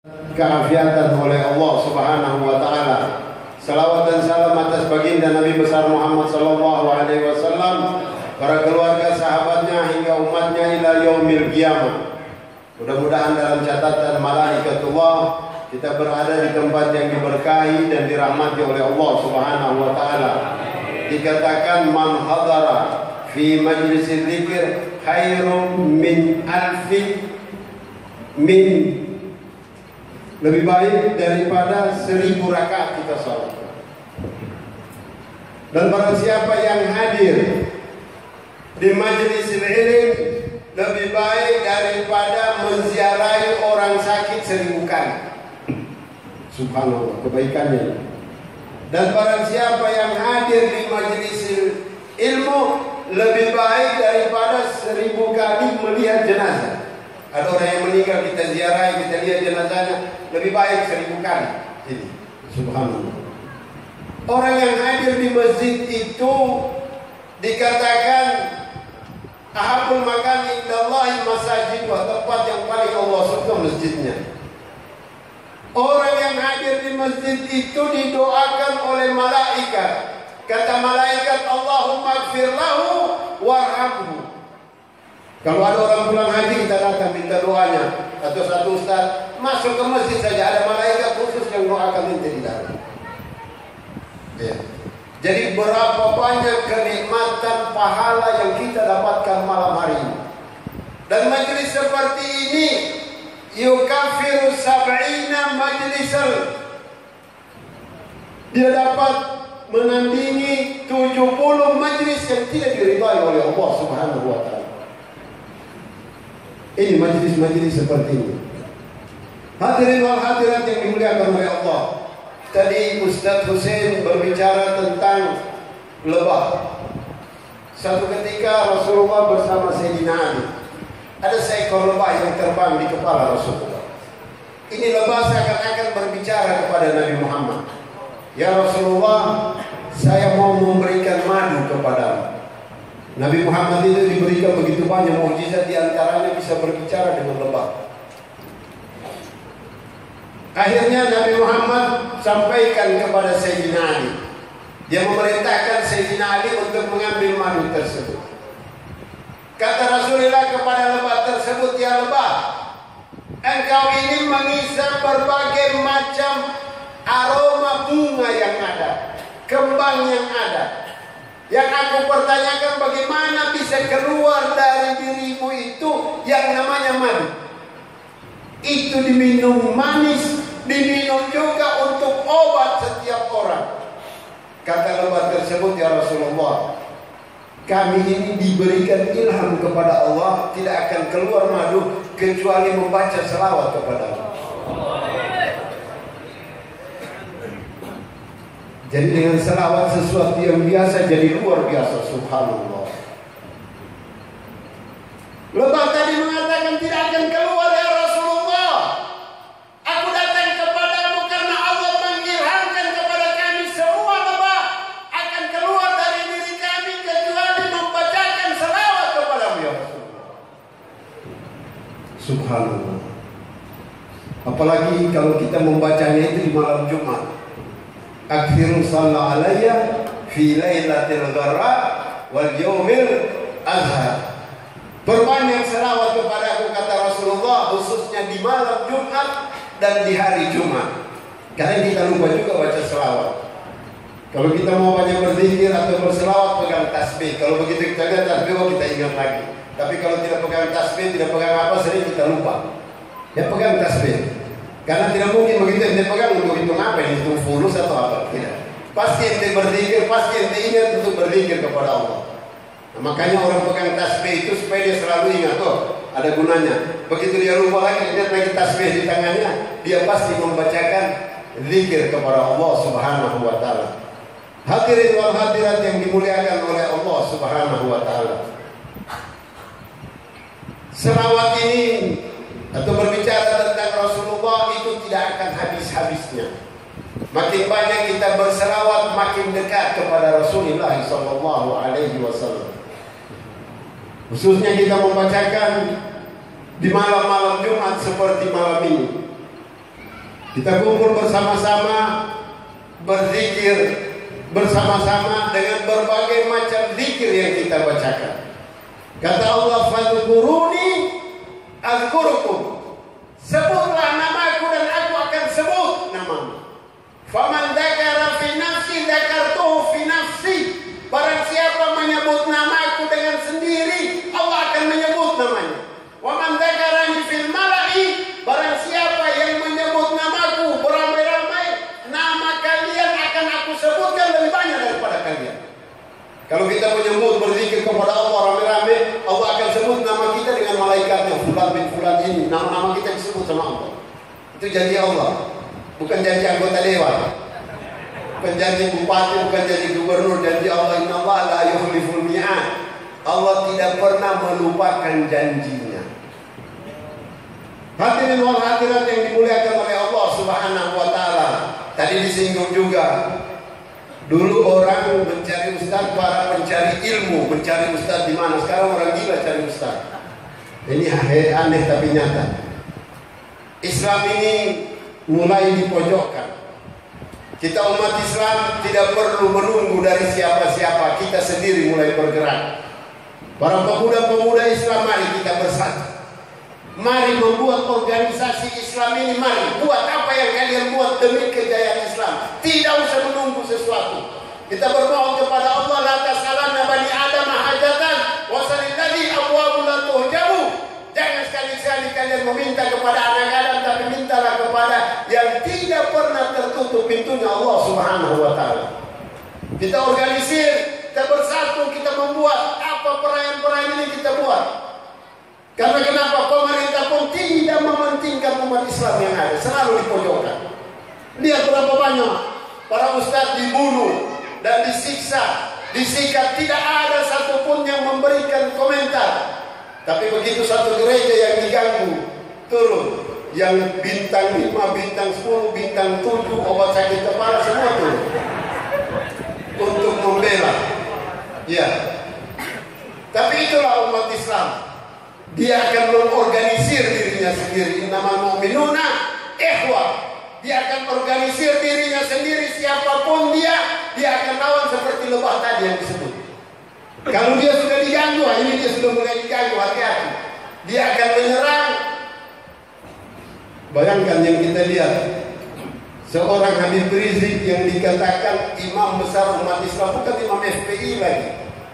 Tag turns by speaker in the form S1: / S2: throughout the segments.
S1: keafiatan oleh Allah Subhanahu wa taala. Salawat dan salam atas baginda Nabi besar Muhammad sallallahu alaihi wasallam, para keluarga, sahabatnya hingga umatnya ila yaumil qiyamah. Mudah-mudahan dalam catatan malaikatullah kita berada di tempat yang diberkahi dan dirahmati oleh Allah Subhanahu wa taala. Dikatakan man hadara fi majlisil dzikr khairun min lebih baik daripada 1000 rakaat kita salat. Dan barang siapa yang hadir di majelis ilmu lebih baik daripada menziarahi orang sakit 1000 kali. Subhanallah, kebaikannya. Dan barang siapa yang hadir di majelis ilmu lebih baik daripada 1000 kali melihat jenazah. Ada orang yang meninggal, kita ziarahi, kita lihat jenazahnya, lebih baik 1000 kali. Ini, subhanallah. Orang yang hadir di masjid itu dikatakan ahabul makan indallahi masajid, tempat yang paling Allah suka masjidnya. Orang yang hadir di masjid itu didoakan oleh malaikat. Kata malaikat, Allahumma gfir lahu warhamhu. Kalau ada orang pulang haji, kita datang minta doanya. Atau satu ustaz masuk ke masjid saja, ada malaikat khusus yang doakan minta di dalam. Ya. Jadi berapa banyak kenikmatan pahala yang kita dapatkan malam hari ini. Dan majelis seperti ini yukafiru sab'ina majlisal. Dia dapat menandingi 70 majlis yang tidak diridhai oleh Allah Subhanahu wa taala. Ini majlis-majlis seperti ini. Hadirin wal hadirat yang dimuliakan oleh Allah. Tadi Ustaz Hussein berbicara tentang lebah. Satu ketika Rasulullah bersama Sayyidina Ali. Ada seekor lebah yang terbang di kepala Rasulullah. Ini lebah seakan-akan berbicara kepada Nabi Muhammad. Ya Rasulullah, saya mau memberikan madu kepadamu. Nabi Muhammad itu diberikan begitu banyak mukjizat, di antaranya bisa berbicara dengan lebah. Akhirnya Nabi Muhammad sampaikan kepada Sayyidina Ali. Dia memerintahkan Sayyidina Ali untuk mengambil madu tersebut. Kata Rasulullah kepada lebah tersebut, ya lebah, engkau ini mengisap berbagai macam aroma bunga yang ada, kembang yang ada. Yang aku pertanyakan, bagaimana bisa keluar dari dirimu itu yang namanya madu? Itu diminum manis, diminum juga untuk obat setiap orang. Kata lebah tersebut, ya Rasulullah, kami ini diberikan ilham kepada Allah, tidak akan keluar madu kecuali membaca selawat kepada Allah. Jadi dengan selawat sesuatu yang biasa jadi luar biasa, subhanallah. Lebah tadi mengatakan tidak akan keluar ya Rasulullah. Aku datang kepadamu karena Allah mengilhamkan kepada kami semua lebah akan keluar dari diri kami kecuali membacakan selawat kepadamu ya Rasulullah. Subhanallah. Apalagi kalau kita membacanya itu di malam Jumat. Akhirul sallallahu alayya fi lailatul gharra wal yaumil azhar. Berbanyak selawat kepadaku, kata Rasulullah, khususnya di malam Jumat dan di hari Jumat. Karena kita lupa juga baca selawat. Kalau kita mau banyak berzikir atau berselawat, pegang tasbih. Kalau begitu kita lihat tasbih, kita ingat lagi. Tapi kalau tidak pegang tasbih, tidak pegang apa, sering kita lupa. Ya pegang tasbih. Karena tidak mungkin begitu ente pegang untuk hitung apa, hitung fulus atau apa, tidak. Pasti ente berzikir, pasti ente ingat untuk berzikir kepada Allah. Nah, makanya orang pegang tasbih itu supaya dia selalu ingat, oh ada gunanya. Begitu dia lupa lagi, lihat lagi tasbih di tangannya, dia pasti membacakan zikir kepada Allah Subhanahu wa taala. Hadirin wal hadirat yang dimuliakan oleh Allah Subhanahu wa taala. Selawat ini atau berbicara tentang Rasulullah itu tidak akan habis-habisnya. Makin banyak kita berselawat, makin dekat kepada Rasulullah sallallahu alaihi wasallam. Khususnya kita membacakan di malam-malam Jumat seperti malam ini. Kita kumpul bersama-sama, berzikir bersama-sama dengan berbagai macam zikir yang kita bacakan. Kata Allah, fadhkuruni azkurukum. Sebutlah namaku dan aku akan sebut namamu. Faman dzakara fi nafsi dzakartuhu fi nafsi. Barang siapa menyebut namaku dengan sendiri, Allah akan menyebut namanya. Wa man dzakarani fil mala'i, barang siapa yang menyebut namaku beramai-ramai, nama kalian akan aku sebutkan lebih banyak daripada kalian. Kalau kita menyebut berzikir kepada Allah ramai-ramai, Allah akan sebut nama kita dengan malaikatnya, fulan bin fulan ini. Nama-nama kita disebut sama Allah. Itu janji Allah, bukan janji anggota dewan, bukan janji bupati, bukan janji gubernur. Janji Allah, innallaha la yukhliful mi'ad. Allah tidak pernah melupakan janjinya. Hadirin wal hadirat yang dimuliakan oleh Allah Subhanahu wa taala. Tadi disinggung juga. Dulu orang mencari ustaz, para pencari ilmu mencari ustaz di mana? Sekarang orang gila cari ustaz. Ini aneh tapi nyata. Islam ini mulai dipojokkan. Kita umat Islam tidak perlu menunggu dari siapa-siapa, kita sendiri mulai bergerak. Para pemuda-pemuda Islam, mari kita bersatu. Mari membuat organisasi Islam ini. Mari buat apa yang kalian buat demi kejayaan Islam. Tidak usah menunggu sesuatu. Kita berdoa kepada Allah, la tasalanna bani Adam hajatan wa salilladzi abwabu la tuhjabu. Jangan sekali-kali kalian meminta kepada anak Adam, tapi mintalah kepada yang tidak pernah tertutup pintunya, Allah Subhanahu wa taala. Kita organisir, kita bersatu, kita membuat apa perayaan-perayaan ini kita buat. Karena kenapa? Pemerintah pun tidak mementingkan umat Islam yang ada, selalu dipojokkan. Lihat berapa banyak para ustadz dibunuh dan disiksa, disikat, tidak ada satupun yang memberikan komentar. Tapi begitu satu gereja yang diganggu, turun, yang bintang 5, bintang 10, bintang 7, obat sakit kepala semua turun untuk membela. Ya. Tapi itulah umat Islam. Dia akan mengorganisir dirinya sendiri. Innamal mu'minuna ikhwah. Dia akan organisir dirinya sendiri, siapapun dia akan lawan seperti lebah tadi yang disebut. Kalau dia sudah diganggu, ini dia sudah mulai diganggu, hati-hati. Dia akan menyerang. Bayangkan yang kita lihat, seorang Habib Rizik yang dikatakan imam besar umat Islam, bukan imam FPI lagi.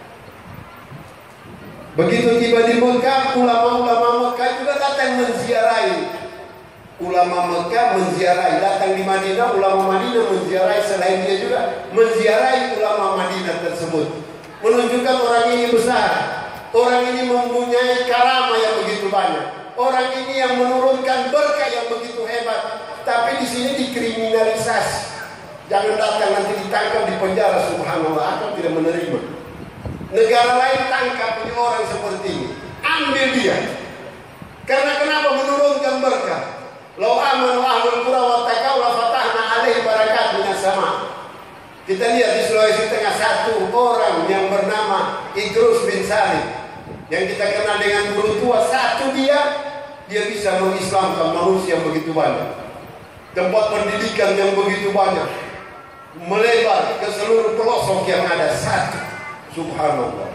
S1: Begitu tiba di Mekah, ulama-ulama Mekah juga datang menziarahi. Ulama Mekah menziarahi, datang di Madinah, ulama Madinah menziarahi, selain dia juga menziarahi ulama Madinah tersebut. Menunjukkan orang ini besar, orang ini mempunyai karamah yang begitu banyak, orang ini yang menurunkan berkah yang begitu hebat. Tapi di sini dikriminalisasi. Jangan datang nanti ditangkap di penjara, subhanallah, akan tidak menerima. Negara lain tangkap ini orang seperti ini, ambil dia. Karena kenapa? Menurunkan berkah. Lau amanu ahlul qura wattaqau la fatahna alaihi barakat minas sama. Kita lihat di Sulawesi Tengah satu orang yang bernama Idrus bin Salim, yang kita kenal dengan guru tua, satu dia bisa mengislamkan manusia begitu banyak. Tempat pendidikan yang begitu banyak, melebar ke seluruh pelosok yang ada, satu. Subhanallah.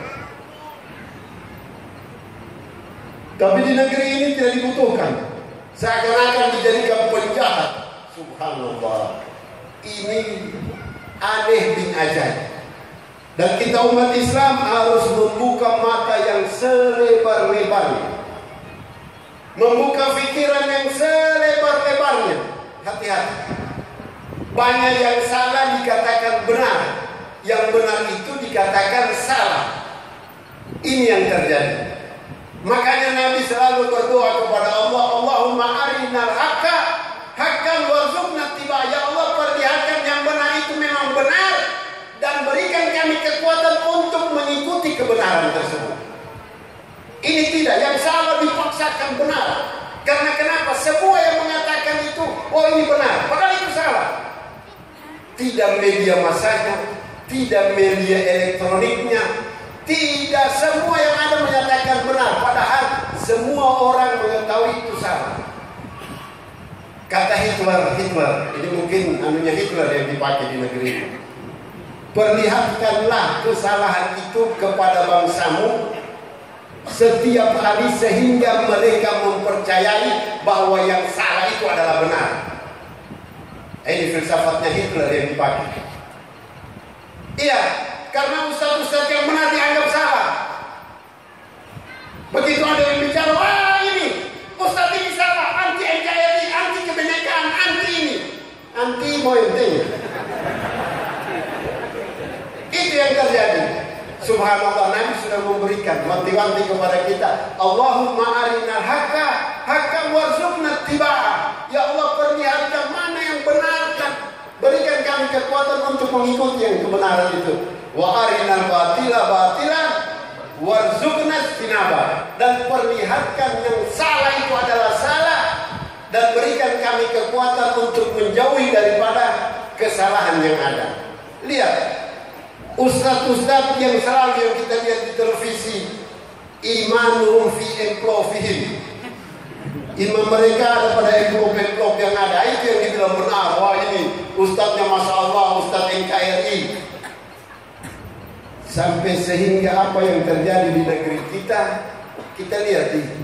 S1: Tapi di negeri ini tidak dibutuhkan. Seakan-akan dijadikan penjahat. Subhanallah. Ini aneh bin ajaib. Dan kita umat Islam harus membuka mata yang selebar-lebarnya, membuka pikiran yang selebar-lebarnya. Hati-hati. Banyak yang salah dikatakan benar, yang benar itu dikatakan salah. Ini yang terjadi. Makanya Nabi selalu berdoa kepada Allah, Allahumma arinal haqqa haqqan warzuqna ittiba'. Ya Allah, perlihatkan yang benar itu memang benar dan berikan kami kekuatan untuk mengikuti kebenaran tersebut. Ini tidak, yang salah dipaksakan benar. Karena kenapa? Semua yang mengatakan itu, oh ini benar, padahal itu salah. Tidak media masanya, tidak media elektroniknya, tidak semua yang ada menyatakan benar, padahal semua orang mengetahui itu salah. Kata Hitler, ini mungkin anunya Hitler yang dipakai di negeri ini. Perlihatkanlah kesalahan itu kepada bangsamu setiap hari sehingga mereka mempercayai bahwa yang salah itu adalah benar. Ini filsafatnya Hitler yang dipakai. Iya, karena ustaz-ustaz yang benar dianggap salah. Begitu ada yang bicara, wah ini ustaz ini salah, anti NKRI, anti kebinekaan, anti ini, anti moyenteng. Itu yang terjadi. Subhanallah, Nabi sudah memberikan wanti-wanti kepada kita. Allahumma arinal haqqa warzuqna ittiba'ah. Ya Allah, perlihatkan mana yang benar dan berikan kami kekuatan untuk mengikuti yang kebenaran itu. Wa arinal batila warzuqna ijtinabah. Dan perlihatkan yang salah itu adalah salah dan berikan kami kekuatan untuk menjauhi daripada kesalahan yang ada. Lihat ustaz-ustaz yang selalu yang kita lihat di televisi, imanuhum fi emplofihim, iman mereka ada pada emplop yang ada. Itu yang dibilang benar. Wah ini ustaznya Masya Allah, ustaz NKRI. Sampai sehingga apa yang terjadi di negeri kita lihat itu.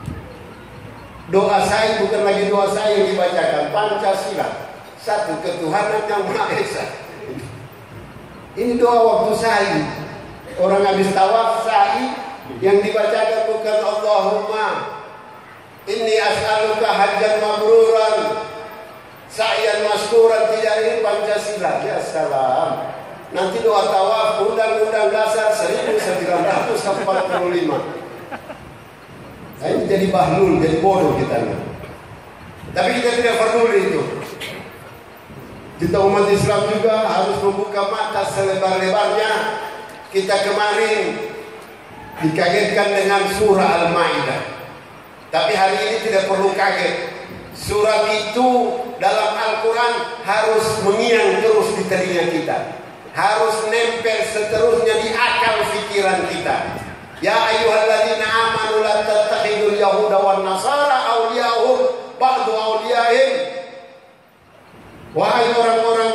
S1: Doa saya bukan lagi doa saya yang dibacakan, Pancasila, satu ketuhanan yang Maha Esa. Ini doa waktu sa'i. Orang habis tawaf sa'i yang dibacakan bukan Allahumma inni as'aluka hajjan mabruran sa'yan maskuran, tidak, ini Pancasila. Ya salam. Nanti doa tawaf Undang-Undang Dasar 1945. Nah, ini jadi bahlul, jadi bodoh kita. Tapi kita tidak peduli itu. Kita umat Islam juga harus membuka mata selebar-lebarnya. Kita kemarin dikagetkan dengan surah Al-Maidah. Tapi hari ini tidak perlu kaget. Surat itu dalam Al-Quran harus mengiang terus di telinga kita. Harus nempel seterusnya di akal pikiran kita. Ya ayyuhalladzina amanu la tattakhidul yahuda wan nasara awliya'hum ba'du awliya'ihim. Wahai orang-orang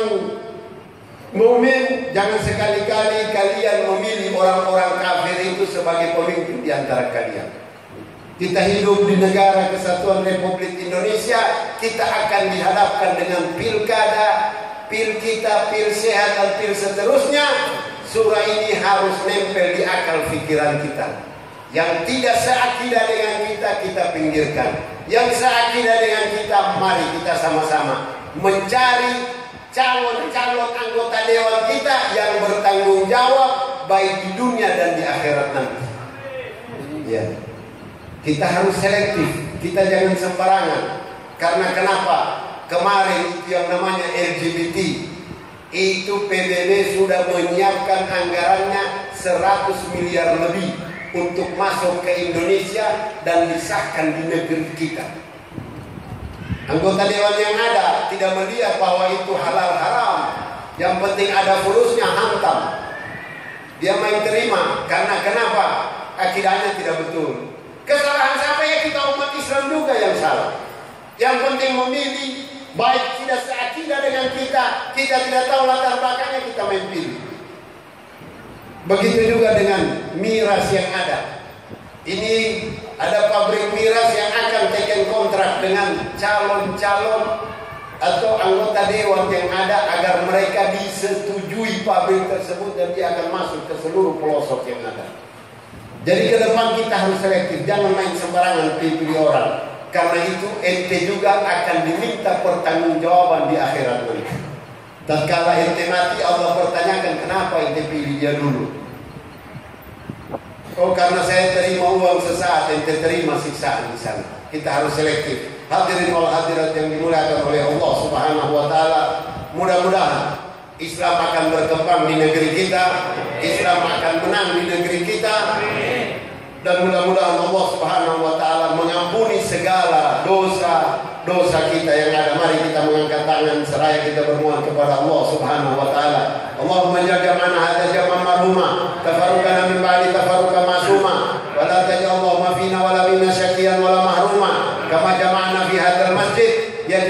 S1: mukmin, jangan sekali-kali kalian memilih orang-orang kafir itu sebagai pemimpin di antara kalian. Kita hidup di negara Kesatuan Republik Indonesia, kita akan dihadapkan dengan pilkada, pil kita, pil sehat dan pil seterusnya. Surah ini harus nempel di akal pikiran kita. Yang tidak seakidah dengan kita pinggirkan. Yang seakidah dengan kita, mari kita sama-sama mencari calon-calon anggota dewan kita yang bertanggung jawab baik di dunia dan di akhirat nanti. Ya. Kita harus selektif, kita jangan sembarangan. Karena kenapa? Kemarin itu yang namanya LGBT, itu PBB sudah menyiapkan anggarannya 100 miliar lebih untuk masuk ke Indonesia dan disahkan di negeri kita. Anggota dewan yang ada tidak melihat bahwa itu halal haram. Yang penting ada fulusnya, hantam. Dia main terima. Karena kenapa? Akidahnya tidak betul. Kesalahan siapa? Ya kita umat Islam juga yang salah. Yang penting memilih, baik tidak seakidah dengan kita tidak tahu latar belakangnya, kita main pilih. Begitu juga dengan miras yang ada. Ini ada pabrik miras yang akan teken kontrak dengan calon-calon atau anggota dewan yang ada agar mereka disetujui pabrik tersebut dan dia akan masuk ke seluruh pelosok yang ada. Jadi ke depan kita harus selektif, jangan main sembarangan pilih orang. Karena itu ente juga akan diminta pertanggungjawaban di akhirat nanti. Tatkala ente mati, Allah pertanyakan kenapa ente pilih dia dulu. Oh, karena saya terima uang sesaat, ente terima siksaan di sana. Kita harus selektif. Hadirin wal hadirat yang dimuliakan oleh Allah Subhanahu wa taala, mudah-mudahan Islam akan berkembang di negeri kita, Islam akan menang di negeri kita, dan mudah-mudahan Allah Subhanahu wa taala mengampuni segala dosa kita yang ada. Mari kita mengangkat tangan seraya kita bermohon kepada Allah Subhanahu wa taala. Allahumma jaga mana hadza jaman marhuma, tafarruqana min ba'di tafarruqa masuma, wa la taj'al Allahumma fina wa la minna syaqiyan wa la mahruma, kama jama'na fi hadzal masjid yajma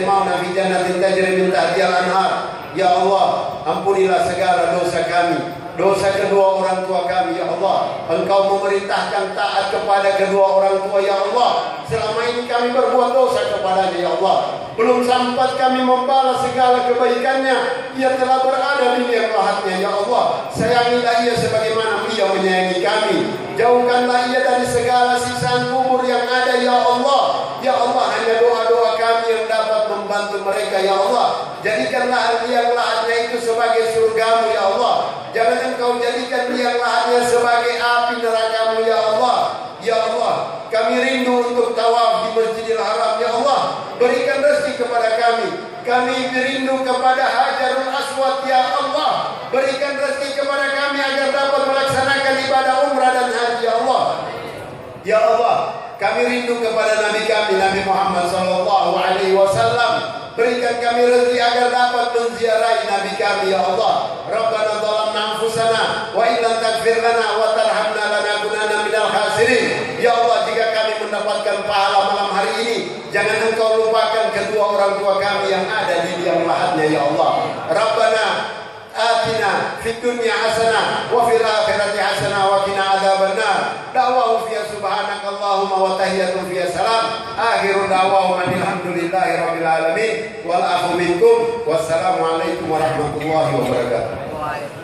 S1: fi jannatin tajri min tahtiha al-anhar. Ya Allah, ampunilah segala dosa kami, dosa kedua orang tua kami. Ya Allah, Engkau memerintahkan taat kepada kedua orang tua. Ya Allah, selama ini kami berbuat dosa kepadanya. Ya Allah, belum sempat kami membalas segala kebaikannya. Ia telah berada di liang lahatnya. Ya Allah, sayangilah ia sebagaimana ia menyayangi kami. Jauhkanlah ia dari segala siksaan kubur yang ada. Ya Allah, ya Allah, hanya doa-doa kami yang dapat membantu mereka. Ya Allah, jadikanlah liang lahatnya itu sebagai surgamu. Ya Allah, jangan Engkau jadikan liang lahatnya sebagai api nerakamu. Ya Allah, ya Allah, kami rindu untuk tawaf di Masjidil Haram. Ya Allah, berikan rezeki kepada kami. Kami rindu kepada Hajarul Aswad. Ya Allah, berikan rezeki kepada kami agar dapat melaksanakan ibadah umrah dan haji. Ya Allah, ya Allah, kami rindu kepada Nabi kami, Nabi Muhammad SAW. Berikan kami rezeki agar dapat menziarahi Nabi kami. Ya Allah, Rabbana zalamna anfusana wa illam taghfir lana wa tarhamna lanakunanna minal khasirin. Ya Allah, jika kami mendapatkan pahala malam hari ini, jangan Engkau lupakan kedua orang tua kami yang ada di liang lahatnya. Ya Allah, Rabbana atina fid dunya hasanah wa fil akhirati hasanah wa qina adzabannar. Da'wahu fiya subhanakallahumma wa tahiyyatuhum fiya salam. Akhiru da'wahum alhamdulillahi rabbil alamin wal afu minkum. Wassalamu alaikum warahmatullahi wabarakatuh.